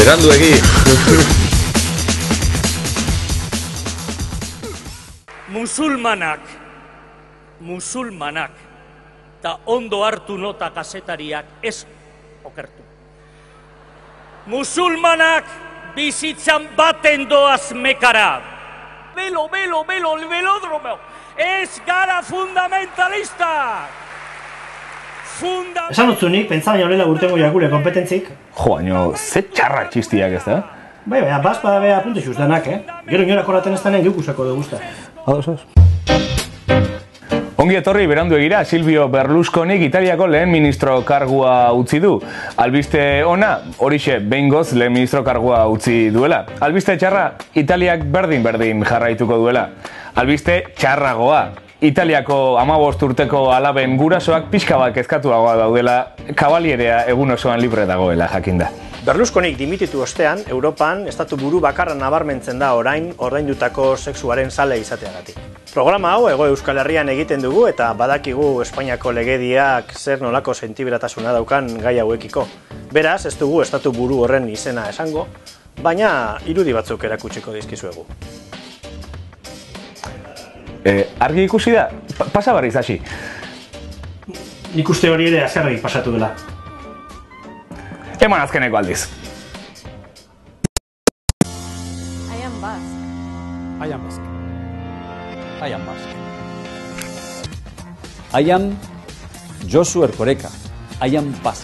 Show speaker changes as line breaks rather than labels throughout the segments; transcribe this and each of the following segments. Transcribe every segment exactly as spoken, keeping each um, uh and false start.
beranduegi.
Musulmanak, musulmanak, eta ondo hartu nota kazetariak ez okertu. Musulmanak bizitzan baten doaz mekara. Belo, belo, belo, velodromo, ez gara fundamentalistak. Funda...
Esan utzunik, pentsa baina horrela urtengo jakure kompetentzik.
Jo, baino, ze txarrak txistiak ez da?
Bai, bai, baspa da beha punte xustanak, eh? Gero inorak horraten ez denen gehukusako dugu usta.
Ados, ados. Ongi etorri berandu egira, Silvio Berlusconik Italiako lehen ministro kargua utzi du. Albiste ona, horixe behingoz lehen ministro kargua utzi duela. Albiste txarra, Italiak berdin-berdin jarraituko duela. Albiste txarragoa. Italiako hamabost urteko alaben gurasoak pixka bat kezkatuagoa daudela, kabalierea egun osoan libre dagoela jakinda.
Berlusconik dimititu ostean, Europan estatu buru bakarra nabarmentzen da orain ordaindutako sexuaren zale izateagatik. Programa hau Hego Euskal Herrian egiten dugu eta badakigu Espainiako legediak zer nolako sentiberatasuna daukan gai hauekiko. Beraz, ez dugu estatu buru horren izena esango, baina irudi batzuk erakutsiko dizkizuegu.
Eh, argi ikusi da? Pa pasa barriz hasi.
Nik uste hori ere azkarri pasatu dela.
Eman azkeneko aldiz.
I am Basque.
I am Basque. I am Basque. I am Josu Erkoreka. I am Basque.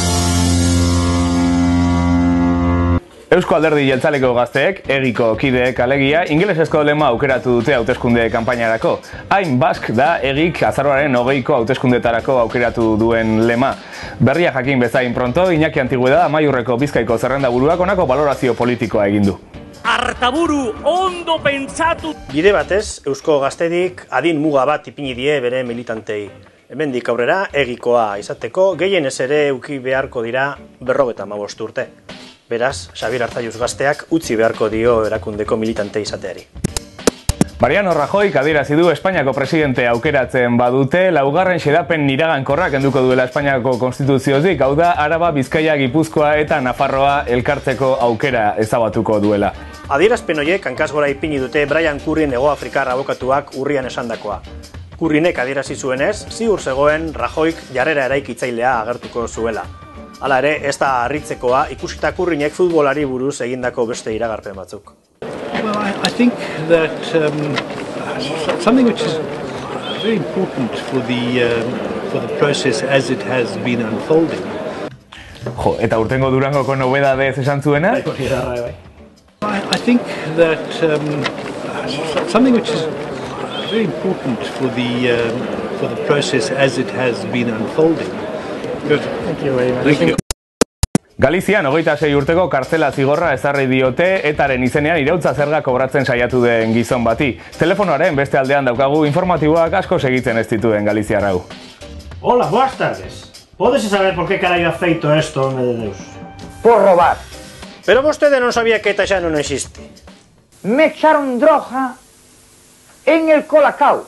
Eusko Alderdi Jeltzaleko gazteek, egiko kideek alegia, ingelesezko lema aukeratu dute hauteskunde kanpainarako. Hain Basque da egik azaroaren hogeiko hauteskundetarako aukeratu duen lema. Berria jakin bezain pronto, Iñaki Antigueda Amaiurreko Bizkaiko zerrenda buruak honako balorazio politikoa egin du.
Artaburu ondo pentsatu.
Bide batez, Eusko Gaztedik adin muga bat ipini die bere militantei. Hemendik aurrera, egikoa izateko, gehienez ere uki beharko dira berrogeta hamabost urte. Beraz, Xabier Arzalluz gazteak utzi beharko dio erakundeko militante izateari.
Mariano Rajoy adierazi du Espainiako presidente aukeratzen badute, laugarren xedapen iragankorra kenduko duela Espainiako konstituziotik, hau da Araba, Bizkaia, Gipuzkoa eta Nafarroa elkartzeko aukera ezabatuko duela.
Adierazpen horiek hankaz gora ipini dute Brian Currin Hego-Afrikar abokatuak urrian esandakoa. Currinek adierazi zuenez, ziur zegoen Rajoyk jarrera eraikitzailea agertuko zuela. Hala ere, ez da harritzekoa ikusita Currinek futbolari buruz egindako beste iragarpen batzuk.
Well, I, I think that um, something which is very important for the um, for the process as it has been unfolding.
Jo, eta urtengo Durangoko nobedadez esan zuena?
I, I think that um, something which is very important for the um, for the process as it has been unfolding. Good.
Thank you very much.
Thank you.
Galizian hogeita sei urteko kartzela zigorra ezarri diote etaren izenean irautza zerga kobratzen saiatu den gizon bati. Telefonoaren beste aldean daukagu informatiboak asko segitzen ez dituen Galiziar hau.
Hola, buenas tardes. ¿Puedes saber por qué caray ha feito esto, hombre de Deus?
Por robar.
Pero vostede non sabía que eta xa non existe.
Me echaron droga en el Colacao.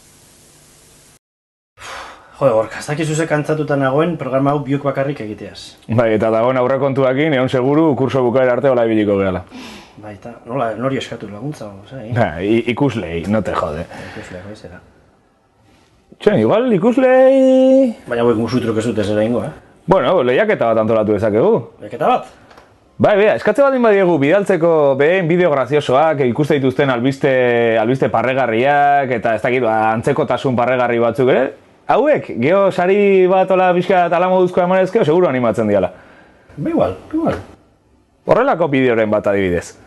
Jode, Gorka, ez dakizu ze kantzatuta nagoen programa hau biok bakarrik egiteaz.
Bai, eta dagoen aurrekontuakin, egon seguru, kurso bukaera arte hola ibiliko gehala.
Bai, eta nola, nori eskatu laguntza, ozai?
Ba, ikuslei, no te jode.
Ikuslei, bai, zera.
Txen, igual ikuslei...
Baina hauek musutruk ez dute zera ingo, eh?
Bueno, lehiaketa bat antolatu dezakegu.
Lehiaketa bat?
Bai, bea, eskatze bat badiegu bidaltzeko behen bideo graziosoak, ikuste dituzten albiste, albiste parregarriak, eta ez dakit, antzekotasun parregarri batzuk ere, hauek, geho sari bat ola bizka eta alamoduzko emanezkeo, seguro animatzen diala.
Ba igual, igual.
Horrelako bideoren bat adibidez.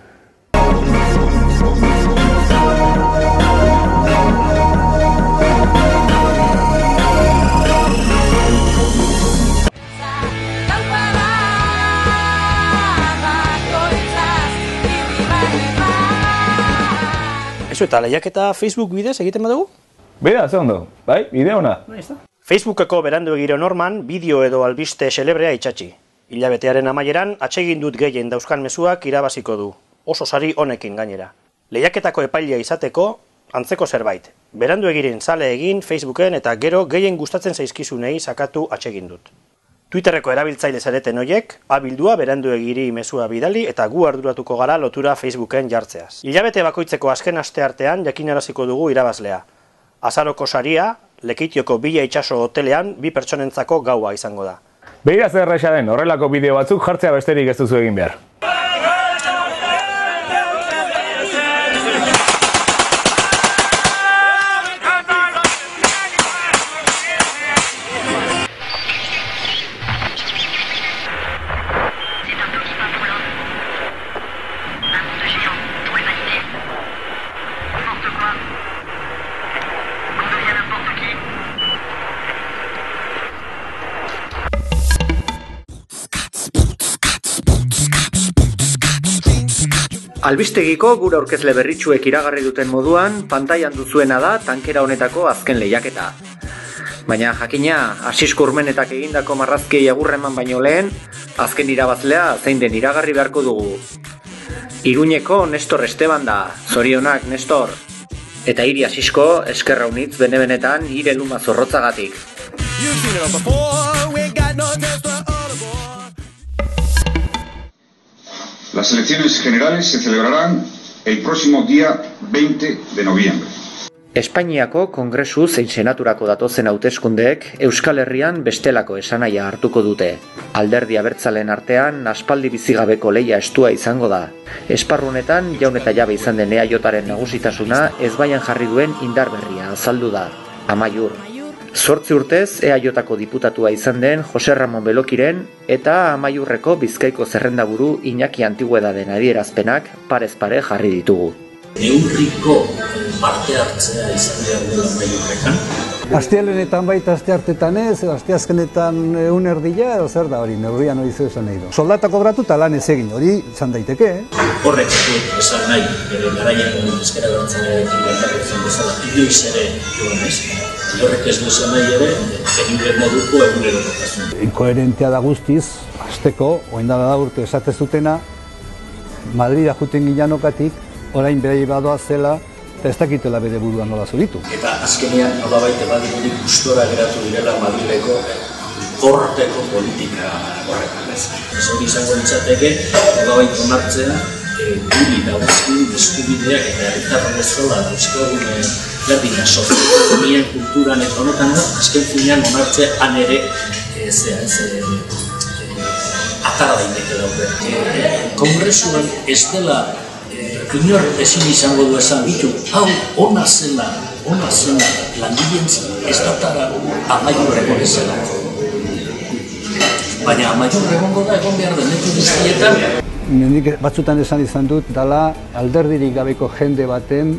Eso eta lehiaketa Facebook bidez egiten badugu?
Bida, ze ondo, bai, bideo ona.
Facebookeko berandu egiro norman, bideo edo albiste celebrea itxatxi. Hilabetearen amaieran, atsegin dut gehien dauzkan mezuak irabaziko du. Oso sari honekin gainera. Lehiaketako epailea izateko, antzeko zerbait. Berandu egiren zale egin Facebooken eta gero gehien gustatzen zaizkizunei sakatu atsegin dut. Twitterreko erabiltzaile zareten hoiek, abildua berandu egiri mezua bidali eta gu arduratuko gara lotura Facebooken jartzeaz. Hilabete bakoitzeko azken aste artean jakinaraziko dugu irabazlea. Azaroko saria, Lekitioko Bila itsaso hotelean bi pertsonentzako gaua izango da.
Begira zer erraza den, horrelako bideo batzuk jartzea besterik ez duzu egin behar.
Albistegiko gure aurkezle berritsuek iragarri duten moduan, pantailan duzuena da tankera honetako azken lehiaketa. Baina jakina, Asisko Urmenetak egindako marrazkiei agurra eman baino lehen, azken irabazlea zein den iragarri beharko dugu. Iruñeko Nestor Esteban da, zorionak Nestor. Eta hiri Asisko, eskerra unitz bene-benetan hire luma zorrotzagatik.
Las elecciones generales se celebrarán el próximo día veinte de noviembre.
Espainiako Kongresu zein Senaturako datozen hauteskundeek Euskal Herrian bestelako esanaia hartuko dute. Alderdi abertzaleen artean aspaldi bizigabeko lehia estua izango da. Esparru honetan jaun eta jabe izan den E A Jaren nagusitasuna ezbaian jarri duen indar berria azaldu da. Amaiur. Zortzi urtez E A Jko diputatua izan den Jose Ramon Belokiren eta Amaiurreko Bizkaiko zerrendaburu Iñaki Antiguedaden adierazpenak parez pare jarri ditugu.
Neurriko parte hartzea izan behar dela Amaiurrekan.
Astealenetan baita aste hartetan ez, asteazkenetan egun erdila, edo zer da hori, neurrian hori esan nahi du. Soldata kobratu eta lan ez egin, hori izan daiteke.
Horrek esan nahi, bere garaian ezkera bertzalearekin gertatzen bezala, inoiz ere joan ez. Horrek ez du esan nahi ere, egin moduko egunerokotasun.
Inkoherentea da guztiz, hasteko, oin dara da urte esatez dutena, Madrida juten gilanokatik, orain berei badoa zela, eta ez dakitela bere buruan nola zuritu.
Eta azkenean, nolabait ebadirik gustora geratu direla Madrileko korteko politika horretan ez. Ez hori izango ditzateke, nolabait onartzea, guri dauzkun eskubideak eta herritarren bezala dauzkagun berdina sozioekonomien kulturan eta honetan da, azken finean onartzea han ere zea ez atara daiteke daude. Kongresuan ez dela inor ezin izango du esan ditu, hau ona zela, ona zela langileen ez datara Amaiurreko bezala. Baina Amaiurre egongo da egon behar denetu guztietan.
Nik batzutan esan izan dut, dala alderdirik gabeko jende baten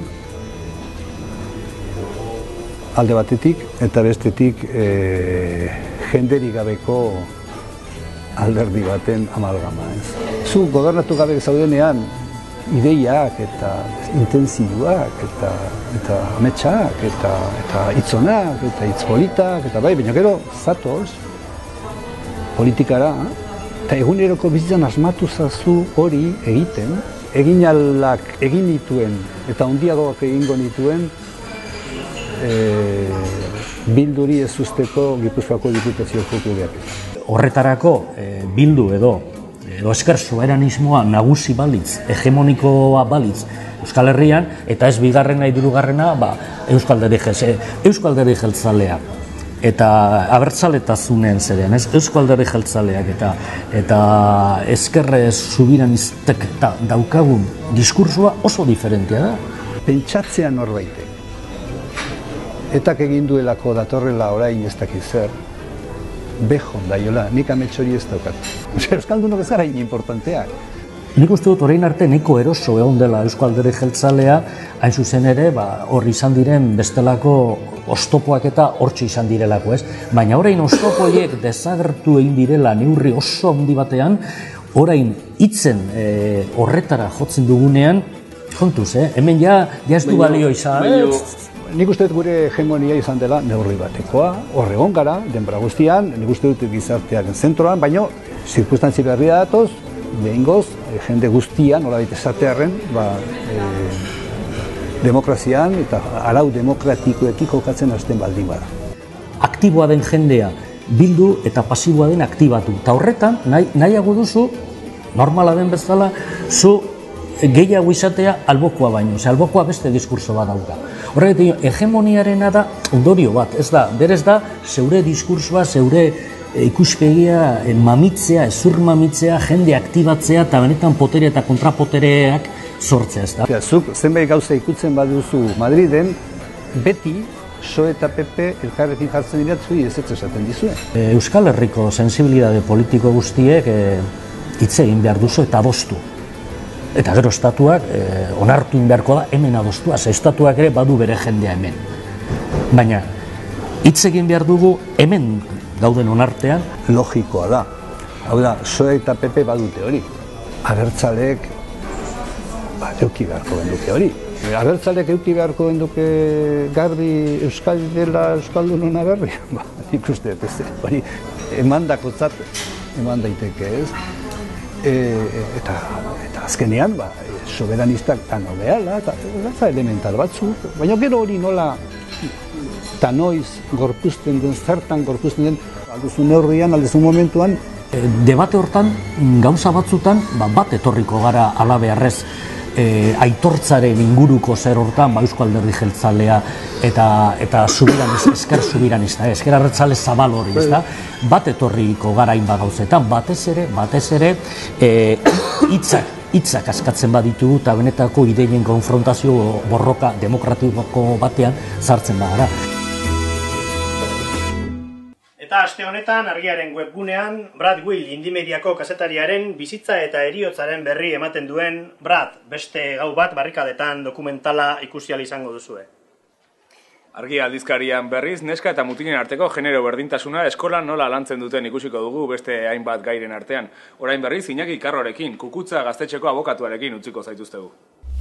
alde batetik eta bestetik e, jenderik gabeko alderdi baten amalgama. Ez. Zu gobernatu gabe zaudenean, ideiak eta intenzioak eta eta ametsak eta eta hitzonak eta hitzpolitak eta bai, baina gero zatoz politikara eta eguneroko bizitzan asmatu zazu hori egiten, egin alak egin dituen eta handiagoak egingo dituen e, Bilduri ez usteko Gipuzkoako diputazioko kudeak.
Horretarako e, Bildu edo edo esker soberanismoa nagusi balitz, hegemonikoa balitz Euskal Herrian, eta ez bigarrena hirugarrena, ba, Euskal Alderdi Jeltzalea. Eta abertzaletazunen zeren, ez? Euskal Alderdi Jeltzaleak eta eta eskerre subiranistek eta daukagun diskursua oso diferentea da.
Pentsatzea norbaitek. Etak egin duelako datorrela orain ez dakiz zer, behon daiola, nik amets hori ez daukat. Euskaldunok ez gara importanteak.
Nik uste dut orain arte nahiko eroso egon dela Euskal Alderdi Jeltzalea, hain zuzen ere, ba, hor izan diren bestelako oztopoak eta hortxe izan direlako, ez? Baina orain oztopoiek desagertu egin direla neurri oso handi batean, orain hitzen e, horretara jotzen dugunean, kontuz, eh? Hemen ja, ja ez du balio izan.
Nik uste dut gure hegemonia izan dela neurri batekoa, hor egon gara, denbora guztian, nik uste dut gizartearen zentroan, baina zirkustantzi berria datoz, behingoz, jende guztian, nolabait esatearren, ba, e, demokrazian eta arau demokratikoekin jokatzen hasten baldin bada.
Aktiboa den jendea bildu eta pasiboa den aktibatu. Eta horretan, nahi, nahiago duzu, normala den bezala, zu gehiago izatea albokoa baino, ze albokoa beste diskurso bat dauka. Horregatik, hegemoniarena da ondorio bat, ez da, berez da, zeure diskursoa, zeure ikuspegia mamitzea, ezur mamitzea, jende aktibatzea eta benetan potere eta kontrapotereak sortzea, ez da.
Zuk zenbait gauza ikutzen baduzu Madriden, beti P S O E eta P P elkarrekin jartzen dira zui ezetz esaten dizue.
Euskal Herriko sensibilitate politiko guztiek hitz egin behar duzu eta adostu. Eta gero estatuak onartu beharko da hemen adostua, ze estatuak ere badu bere jendea hemen. Baina hitz egin behar dugu hemen gauden onartean.
Logikoa da. Hau da, P S O E eta P P badute hori. Abertzaleek eduki beharko genduke hori. Abertzaleek eduki beharko genduke garbi euskal dela euskaldunon aberri. Ba, nik uste ez, hori emandakotzat eman daiteke ez. Eta azkenean, soberanistak tano behala, eta elemental batzuk, baina gero hori nola eta noiz gorpuzten den, zertan gorpuzten den, alduzu neurrian, alduzu momentuan.
Debate hortan, gauza batzutan, bat etorriko gara alabearrez aitortzaren inguruko zer hortan, Eusko Alderdi Jeltzalea eta esker subiranista, esker abertzale zabal hori, bat etorriko gara hainbat gauzetan, batez ere, batez ere, hitzak, hitzak askatzen baditugu eta benetako ideien konfrontazio borroka demokratiko batean sartzen bagara.
Eta aste honetan argiaren webgunean Brad Will Indimediako kazetariaren bizitza eta heriotzaren berri ematen duen Brad, beste gau bat barrikadetan dokumentala ikusi ahal izango duzue.
Argia aldizkarian berriz, neska eta mutinen arteko genero berdintasuna eskolan nola lantzen duten ikusiko dugu beste hainbat gairen artean. Orain berriz, Iñaki Karrorekin, Kukutza gaztetxeko abokatuarekin utziko zaituztegu.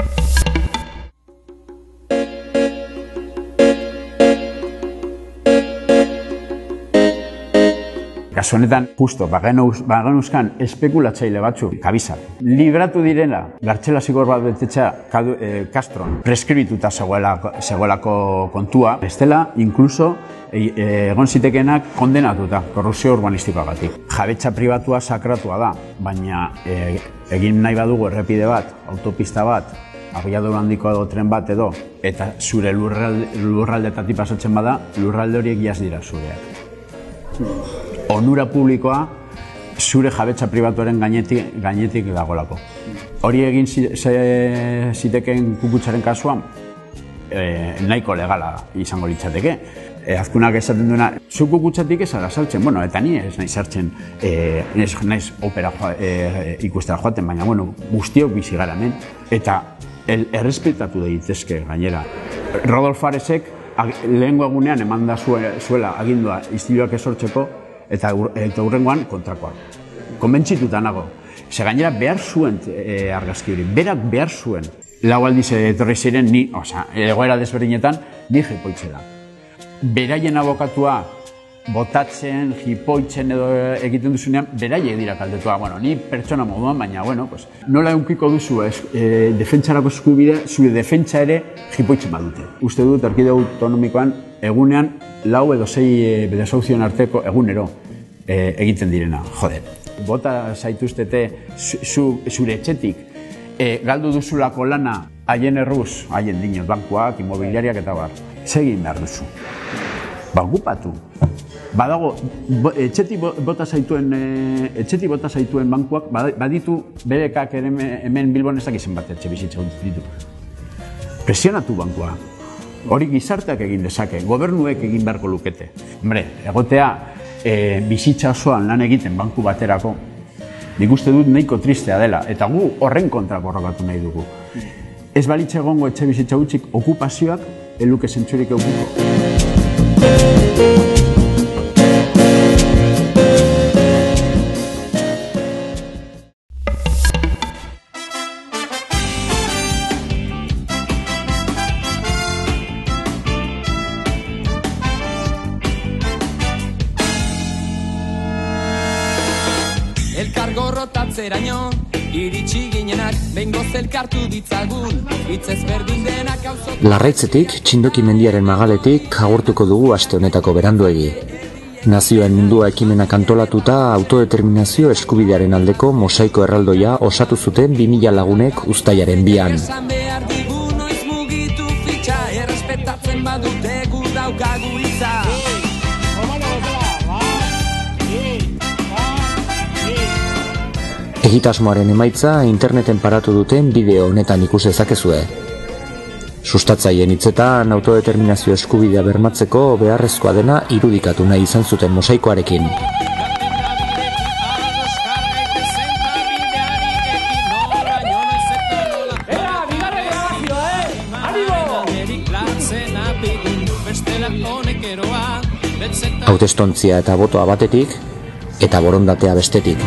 Kasu honetan, justo, bagenuzkan espekulatzaile batzuk, kabizak, libratu direla, gartxela zigor bat betetxea Castron, preskribituta zegoelako kontua, bestela, inkluso, egon zitekenak kondenatuta, korrupzio urbanistikoagatik. Jabetza pribatua sakratua da, baina egin nahi badugu errepide bat, autopista bat, abiadura handiko edo tren bat edo, eta zure lurraldetatik pasatzen bada, lurralde horiek iaz dira zureak. Onura publikoa zure jabetza pribatuaren gainetik dagolako. Hori egin ziteken Kukutzaren kasuan, nahiko legala izango litzateke. Azkunak esaten duena, zu Kukutzatik ez ara sartzen, bueno, eta ni ez nahi sartzen, ez naiz opera ikustera joaten, baina, bueno, guztiok bizi gara hemen, eta errespetatu daitezke gainera. Rodolf Aresek lehengo egunean eman da zuela agindua istiluak esortzeko, eta hurrengoan kontrakoak. Konbentzituta nago. Ze gainera behar zuen argazki hori, berak behar zuen. Lau aldiz etorri ziren ni, oza, egoera desberdinetan, ni jipoitzela. Beraien abokatua botatzen, jipoitzen edo egiten duzunean, beraiek dira kaldetua. Bueno, ni pertsona moduan, baina, bueno, pues, nola eukiko duzu defentsarako eskubide, zure defentsa ere jipoitzen badute. Uste dut, erkidego autonomikoan, egunean, lau edo sei bedezauzion arteko egunero egiten direna. Joder, bota zaituztete zure etxetik, galdu duzulako lana, haien erruz, haien dinot, bankuak, imobiliariak eta bar, segin behar duzu. Bakupatu. Badago, etxetik bota zaituen, etxetik bota zaituen bankuak, baditu B B Kak hemen Bilbon ezak izan bat etxe bizitza ditu. Presionatu bankua. Hori gizarteak egin dezake, gobernuek egin beharko lukete. Hombre, egotea bizitza osoan lan egiten banku baterako, nik uste dut nahiko tristea dela, eta gu horren kontra borrokatu nahi dugu. Ez balitza egongo etxe bizitza gutxik okupazioak, eluke zentzurik okupo.
Elkargorrotatzeraino iritsi ginenak behingoz elkartu ditzagun hitz ezberdin denak auzo.
Larraitzetik, Txindoki mendiaren magaletik agurtuko dugu aste honetako beranduegi. Nazioen mundua ekimenak antolatuta autodeterminazio eskubidearen aldeko mosaiko erraldoia osatu zuten bi mila lagunek uztailaren bian.
Esan behar digu noiz mugitu fitxa, errespetatzen badute gu daukagu hitza.
Egitasmoaren emaitza interneten paratu duten bideo honetan ikus dezakezue. Sustatzaileen hitzetan autodeterminazio eskubidea bermatzeko beharrezkoa dena irudikatu nahi izan zuten mosaikoarekin. Hautestontzia eta botoa batetik, eta borondatea bestetik.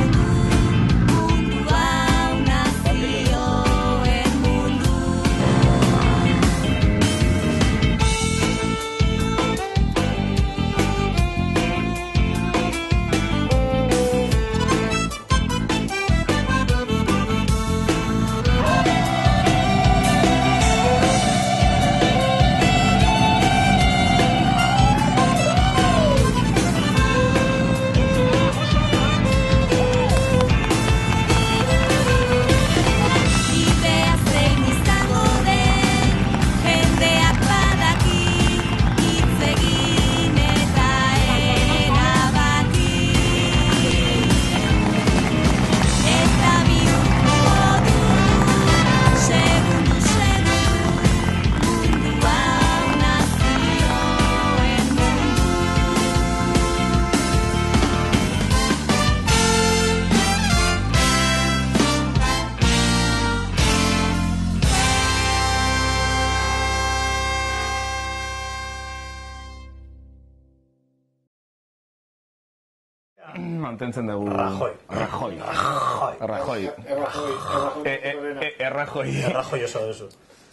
Mantentzen dugu...
Rajoy.
Rajoy. Rajoy.
Rajoy.
Errajoi.
Errajoi oso duzu.